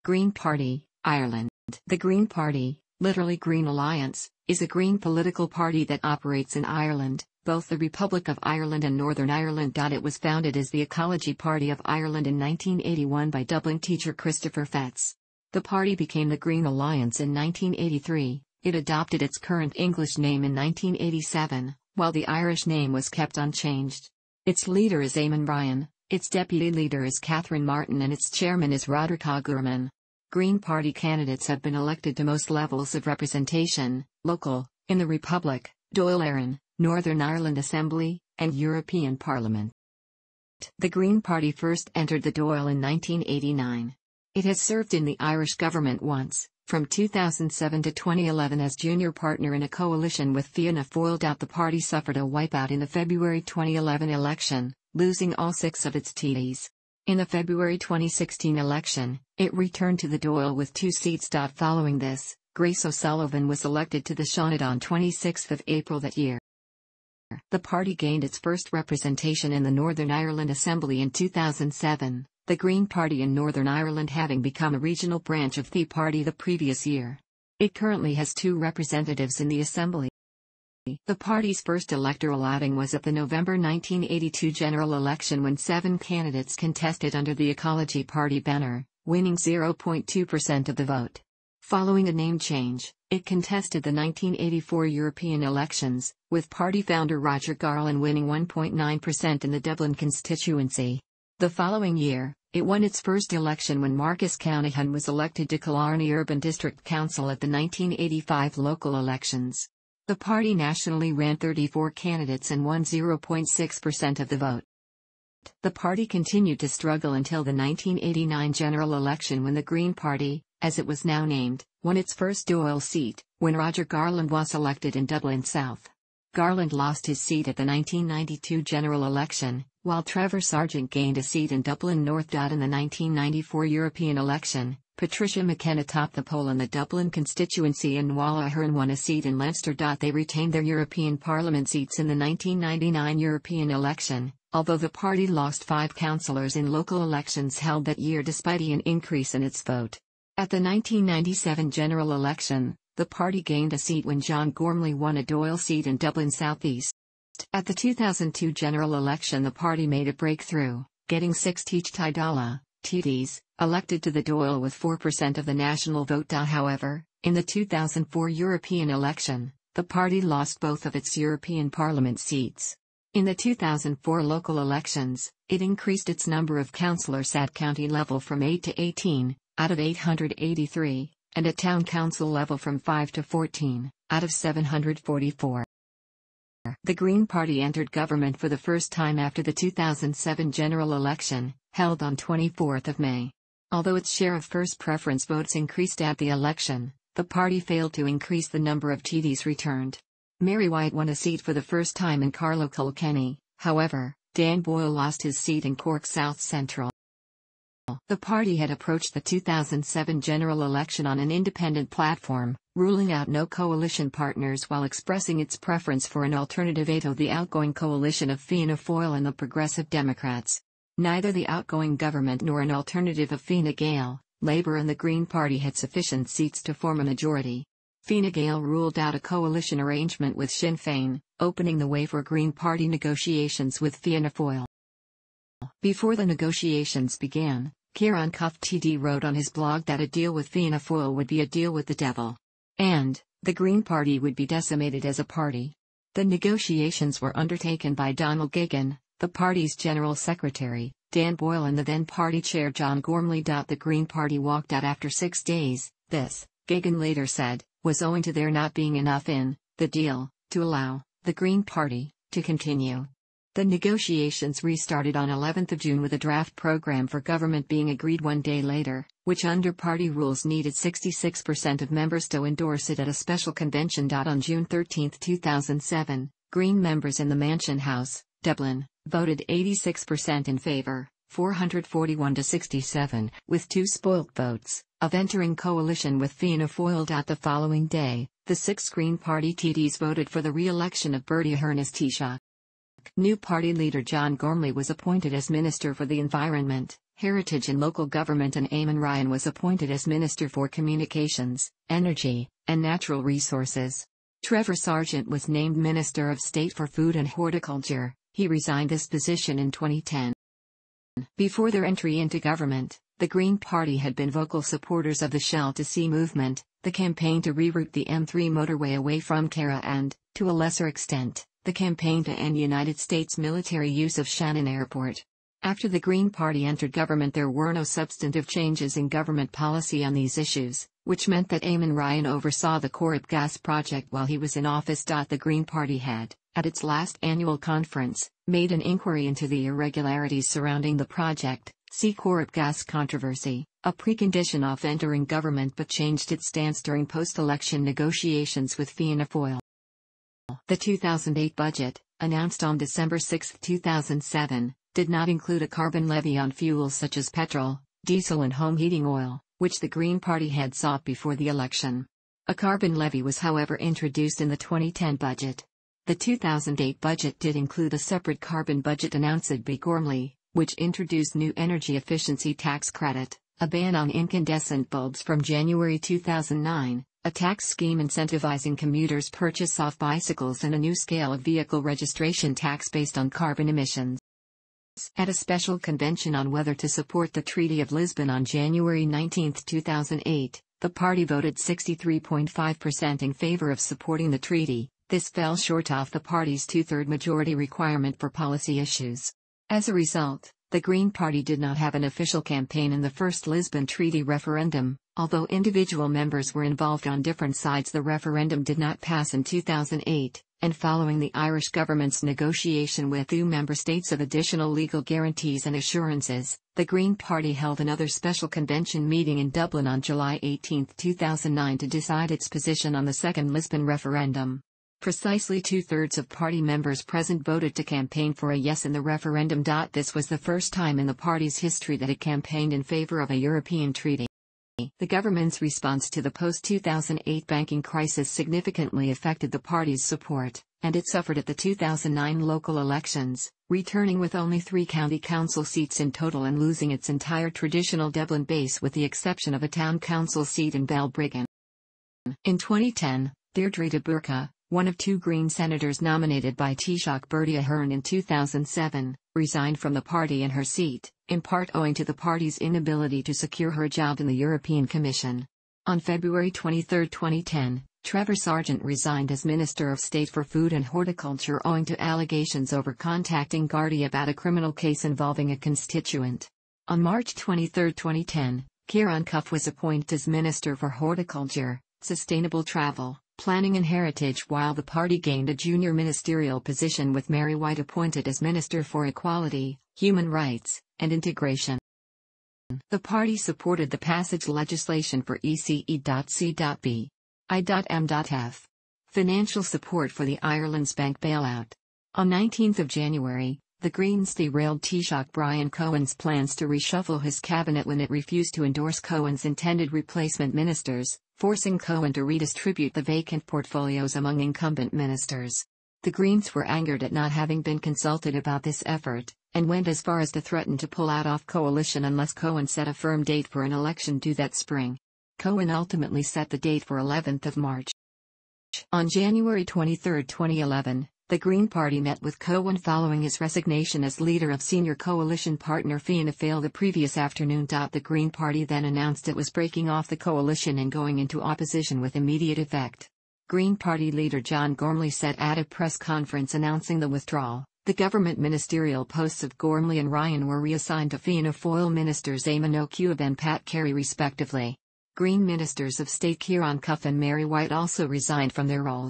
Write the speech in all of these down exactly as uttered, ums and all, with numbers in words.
Green Party, Ireland. The Green Party, literally Green Alliance, is a Green political party that operates in Ireland, both the Republic of Ireland and Northern Ireland. It was founded as the Ecology Party of Ireland in nineteen eighty-one by Dublin teacher Christopher Fetz. The party became the Green Alliance in nineteen eighty-three. It adopted its current English name in nineteen eighty-seven, while the Irish name was kept unchanged. Its leader is Eamon Ryan, its deputy leader is Catherine Martin, and its chairman is Roderick O'Gorman. Green Party candidates have been elected to most levels of representation: local, in the Republic, Dáil Éireann, Northern Ireland Assembly, and European Parliament. The Green Party first entered the Dáil in nineteen eighty-nine. It has served in the Irish government once, from two thousand seven to twenty eleven, as junior partner in a coalition with Fianna Fáil. The party suffered a wipeout in the February twenty eleven election, losing all six of its T Ds. In the February twenty sixteen election, it returned to the Dáil with two seats. Following this, Grace O'Sullivan was elected to the Seanad on twenty-sixth of April that year. The party gained its first representation in the Northern Ireland Assembly in two thousand seven, the Green Party in Northern Ireland having become a regional branch of the party the previous year. It currently has two representatives in the Assembly. The party's first electoral outing was at the November nineteen eighty-two general election, when seven candidates contested under the Ecology Party banner, winning zero point two percent of the vote. Following a name change, it contested the nineteen eighty-four European elections, with party founder Roger Garland winning one point nine percent in the Dublin constituency. The following year, it won its first election when Marcus Canahan was elected to Killarney Urban District Council at the nineteen eighty-five local elections. The party nationally ran thirty-four candidates and won zero point six percent of the vote. The party continued to struggle until the nineteen eighty-nine general election, when the Green Party, as it was now named, won its first Dáil seat, when Roger Garland was elected in Dublin South. Garland lost his seat at the nineteen ninety-two general election, while Trevor Sargent gained a seat in Dublin North. In the nineteen ninety-four European election, Patricia McKenna topped the poll in the Dublin constituency, and Nuala Ahern won a seat in Leinster. They retained their European Parliament seats in the nineteen ninety-nine European election, although the party lost five councillors in local elections held that year despite an increase in its vote. At the nineteen ninety-seven general election, the party gained a seat when John Gormley won a Dáil seat in Dublin South East. At the two thousand two general election, the party made a breakthrough, getting six Teach Taidala, T Ds, elected to the Dáil with four percent of the national vote. However, in the two thousand four European election, the party lost both of its European Parliament seats. In the two thousand four local elections, it increased its number of councillors at county level from eight to eighteen, out of eight hundred eighty-three, and at town council level from five to fourteen, out of seven hundred forty-four. The Green Party entered government for the first time after the two thousand seven general election, held on twenty-fourth of May. Although its share of first preference votes increased at the election, the party failed to increase the number of T Ds returned. Mary White won a seat for the first time in Carlow Kilkenny. However, Dan Boyle lost his seat in Cork South Central. The party had approached the two thousand seven general election on an independent platform, ruling out no coalition partners while expressing its preference for an alternative to the outgoing coalition of Fianna Fáil and the Progressive Democrats. Neither the outgoing government nor an alternative of Fine Gael, Labour and the Green Party had sufficient seats to form a majority. Fine Gael ruled out a coalition arrangement with Sinn Féin, opening the way for Green Party negotiations with Fianna Fáil. Before the negotiations began, Kieran Cuff T D wrote on his blog that a deal with Fianna Fáil would be a deal with the devil. And, the Green Party would be decimated as a party. The negotiations were undertaken by Donald Geoghegan, the party's general secretary, Dan Boyle and the then party chair John Gormley. The Green Party walked out after six days. This, Geoghegan later said, was owing to there not being enough in the deal to allow the Green Party to continue. The negotiations restarted on eleventh of June with a draft programme for government being agreed one day later, which under party rules needed sixty-six percent of members to endorse it at a special convention. On June thirteenth two thousand seven, Green members in the Mansion House, Dublin, voted eighty-six percent in favour, four hundred forty-one to sixty-seven, with two spoilt votes, of entering coalition with Fianna Fáil. The following day, the six Green Party T Ds voted for the re-election of Bertie Ahern as Taoiseach. New party leader John Gormley was appointed as Minister for the Environment, Heritage and Local Government, and Eamon Ryan was appointed as Minister for Communications, Energy, and Natural Resources. Trevor Sargent was named Minister of State for Food and Horticulture. He resigned this position in twenty ten. Before their entry into government, the Green Party had been vocal supporters of the Shell to Sea movement, the campaign to reroute the M three motorway away from Cara and, to a lesser extent, the campaign to end United States military use of Shannon Airport. After the Green Party entered government, there were no substantive changes in government policy on these issues, which meant that Eamon Ryan oversaw the Corrib gas project while he was in office. The Green Party had, at its last annual conference, made an inquiry into the irregularities surrounding the project, see Corrib gas controversy, a precondition of entering government, but changed its stance during post-election negotiations with Fianna Fáil. The two thousand eight budget, announced on December sixth two thousand seven, did not include a carbon levy on fuels such as petrol, diesel and home heating oil, which the Green Party had sought before the election. A carbon levy was however introduced in the twenty ten budget. The two thousand eight budget did include a separate carbon budget announced by Gormley, which introduced new energy efficiency tax credit, a ban on incandescent bulbs from January two thousand nine, a tax scheme incentivizing commuters' purchase of bicycles, and a new scale of vehicle registration tax based on carbon emissions. At a special convention on whether to support the Treaty of Lisbon on January nineteenth two thousand eight, the party voted sixty-three point five percent in favor of supporting the treaty. This fell short of the party's two-third majority requirement for policy issues. As a result, the Green Party did not have an official campaign in the first Lisbon Treaty referendum. Although individual members were involved on different sides, the referendum did not pass in two thousand eight, and following the Irish government's negotiation with E U member states of additional legal guarantees and assurances, the Green Party held another special convention meeting in Dublin on July eighteenth two thousand nine to decide its position on the second Lisbon referendum. Precisely two-thirds of party members present voted to campaign for a yes in the referendum. This was the first time in the party's history that it campaigned in favor of a European treaty. The government's response to the post two thousand eight banking crisis significantly affected the party's support, and it suffered at the two thousand nine local elections, returning with only three county council seats in total and losing its entire traditional Dublin base with the exception of a town council seat in Balbriggan. In twenty ten, Deirdre de Burca, one of two Green senators nominated by Taoiseach Bertie Ahern in two thousand seven, resigned from the party and her seat, in part owing to the party's inability to secure her a job in the European Commission. On February twenty-third twenty ten, Trevor Sargent resigned as Minister of State for Food and Horticulture owing to allegations over contacting Gardaí about a criminal case involving a constituent. On March twenty-third twenty ten, Ciarán Cuffe was appointed as Minister for Horticulture, Sustainable Travel, Planning and Heritage, while the party gained a junior ministerial position with Mary White appointed as Minister for Equality, Human Rights, and Integration. The party supported the passage legislation for E C E C B I M F. Financial support for the Ireland's bank bailout. On nineteenth of January, the Greens derailed Taoiseach Brian Cohen's plans to reshuffle his cabinet when it refused to endorse Cohen's intended replacement ministers, forcing Cohen to redistribute the vacant portfolios among incumbent ministers. The Greens were angered at not having been consulted about this effort, and went as far as to threaten to pull out of coalition unless Cohen set a firm date for an election due that spring. Cohen ultimately set the date for eleventh of March. On January twenty-third twenty eleven, the Green Party met with Cohen following his resignation as leader of senior coalition partner Fianna Fáil the previous afternoon. The Green Party then announced it was breaking off the coalition and going into opposition with immediate effect. Green Party leader John Gormley said at a press conference announcing the withdrawal, the government ministerial posts of Gormley and Ryan were reassigned to Fianna Fáil ministers Eamon O'Cuabe and Pat Carey respectively. Green ministers of state Ciarán Cuffe and Mary White also resigned from their roles.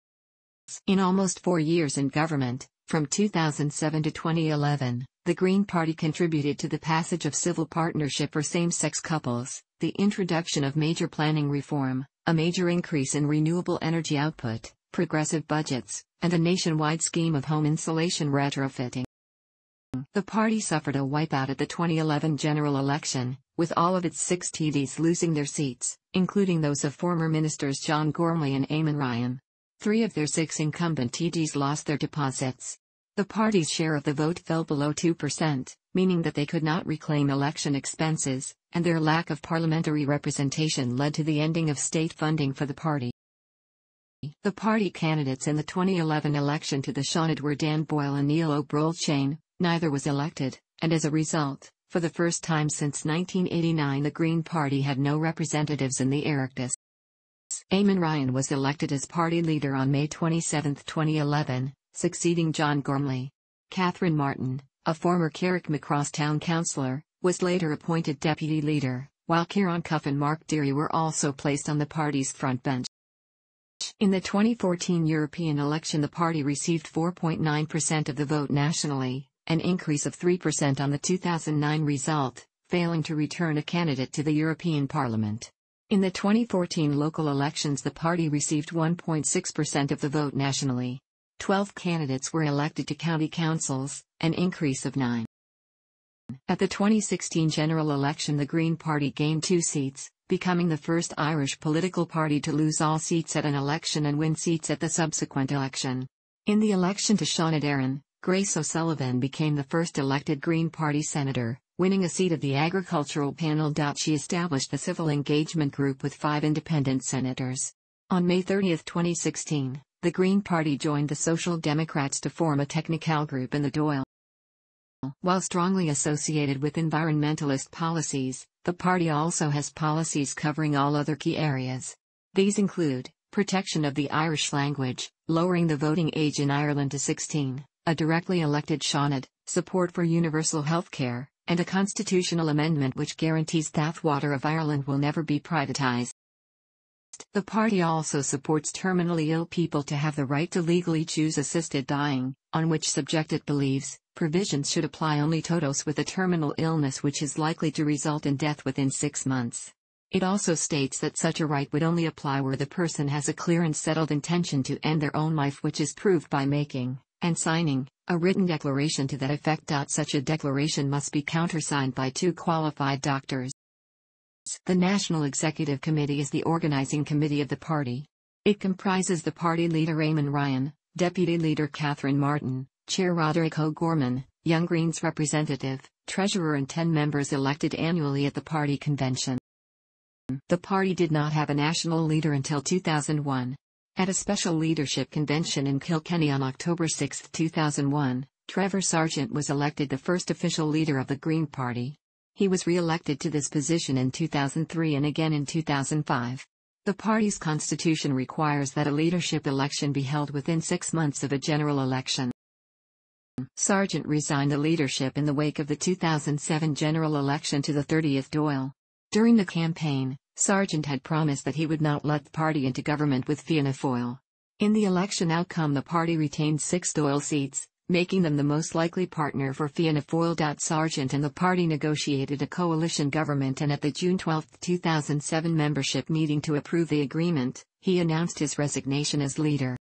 In almost four years in government, from two thousand seven to twenty eleven, the Green Party contributed to the passage of civil partnership for same-sex couples, the introduction of major planning reform, a major increase in renewable energy output, progressive budgets, and a nationwide scheme of home insulation retrofitting. The party suffered a wipeout at the twenty eleven general election, with all of its six T Ds losing their seats, including those of former ministers John Gormley and Eamon Ryan. Three of their six incumbent T Ds lost their deposits. The party's share of the vote fell below two percent, meaning that they could not reclaim election expenses, and their lack of parliamentary representation led to the ending of state funding for the party. The party candidates in the twenty eleven election to the Seanad were Dan Boyle and Neil O'Brolchain. Neither was elected, and as a result, for the first time since nineteen eighty-nine the Green Party had no representatives in the Oireachtas. Eamon Ryan was elected as party leader on May twenty-seventh, twenty eleven, succeeding John Gormley. Catherine Martin, a former Carrickmacross town councillor, was later appointed deputy leader, while Ciarán Cuffe and Mark Deary were also placed on the party's front bench. In the twenty fourteen European election the party received four point nine percent of the vote nationally, an increase of three percent on the two thousand nine result, failing to return a candidate to the European Parliament. In the twenty fourteen local elections the party received one point six percent of the vote nationally. Twelve candidates were elected to county councils, an increase of nine. At the twenty sixteen general election the Green Party gained two seats, becoming the first Irish political party to lose all seats at an election and win seats at the subsequent election. In the election to Seanad Éireann, Grace O'Sullivan became the first elected Green Party senator, winning a seat of the agricultural panel. She established the civil engagement group with five independent senators. On May thirtieth, twenty sixteen, the Green Party joined the Social Democrats to form a technical group in the Dáil. While strongly associated with environmentalist policies, the party also has policies covering all other key areas. These include protection of the Irish language, lowering the voting age in Ireland to sixteen, a directly elected Seanad, support for universal healthcare, and a constitutional amendment which guarantees that water of Ireland will never be privatised. The party also supports terminally ill people to have the right to legally choose assisted dying, on which subject it believes provisions should apply only to those with a terminal illness which is likely to result in death within six months. It also states that such a right would only apply where the person has a clear and settled intention to end their own life which is proved by making, and signing, a written declaration to that effect. Such a declaration must be countersigned by two qualified doctors. The National Executive Committee is the organizing committee of the party. It comprises the party leader Eamon Ryan, deputy leader Catherine Martin, chair Roderick O'Gorman, Young Greens representative, treasurer and ten members elected annually at the party convention. The party did not have a national leader until two thousand one. At a special leadership convention in Kilkenny on October sixth, two thousand one, Trevor Sargent was elected the first official leader of the Green Party. He was re-elected to this position in two thousand three and again in two thousand five. The party's constitution requires that a leadership election be held within six months of a general election. Sargent resigned the leadership in the wake of the two thousand seven general election to the thirtieth Dáil. During the campaign, Sargent had promised that he would not let the party into government with Fianna Fáil. In the election outcome the party retained six Dáil seats, making them the most likely partner for Fianna Fáil. Sargent and the party negotiated a coalition government, and at the June twelfth, two thousand seven membership meeting to approve the agreement, he announced his resignation as leader.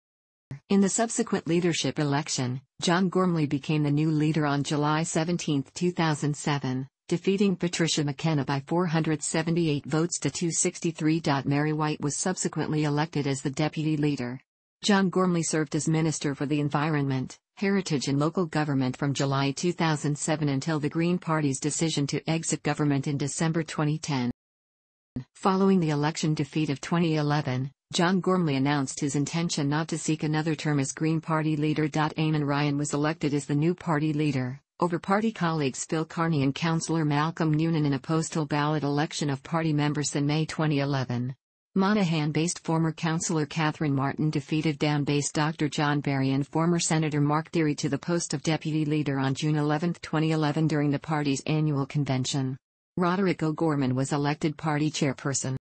In the subsequent leadership election, John Gormley became the new leader on July seventeenth, two thousand seven, defeating Patricia McKenna by four hundred seventy-eight votes to two hundred sixty-three. Mary White was subsequently elected as the deputy leader. John Gormley served as Minister for the Environment, Heritage and Local Government from July two thousand seven until the Green Party's decision to exit government in December twenty ten. Following the election defeat of twenty eleven, John Gormley announced his intention not to seek another term as Green Party leader. Eamon Ryan was elected as the new party leader, over party colleagues Phil Carney and Councillor Malcolm Noonan in a postal ballot election of party members in May twenty eleven. Monaghan-based former councillor Catherine Martin defeated Down-based Doctor John Barry and former Senator Mark Deary to the post of deputy leader on June eleventh, twenty eleven during the party's annual convention. Roderick O'Gorman was elected party chairperson.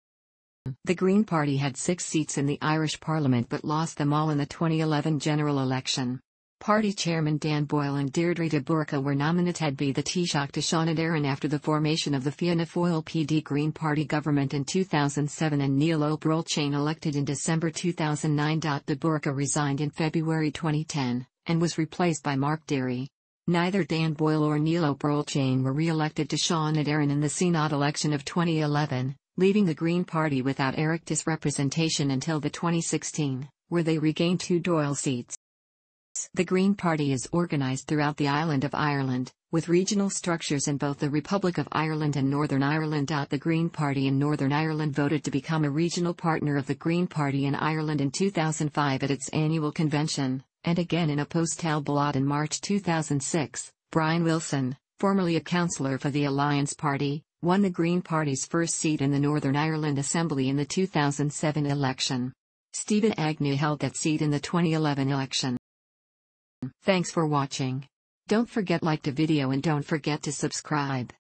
The Green Party had six seats in the Irish Parliament but lost them all in the twenty eleven general election. Party chairman Dan Boyle and Deirdre de Burca were nominated by the Taoiseach to Seanad Éireann after the formation of the Fianna Fáil P D Green Party government in two thousand seven and Neil O'Brolchain elected in December two thousand nine. De Burca resigned in February twenty ten, and was replaced by Mark Deary. Neither Dan Boyle or Neil O'Brolchain were re-elected to Seanad Éireann in the Synod election of twenty eleven, leaving the Green Party without Oireachtas representation until the twenty sixteen, where they regained two Dáil seats. Alliance. The Green Party is organised throughout the island of Ireland, with regional structures in both the Republic of Ireland and Northern Ireland. The Green Party in Northern Ireland voted to become a regional partner of the Green Party in Ireland in two thousand five at its annual convention, and again in a postal ballot in March two thousand six. Brian Wilson, formerly a councillor for the Alliance Party, won the Green Party's first seat in the Northern Ireland Assembly in the two thousand seven election. Stephen Agnew held that seat in the twenty eleven election. Thanks for watching. Don't forget like the video and don't forget to subscribe.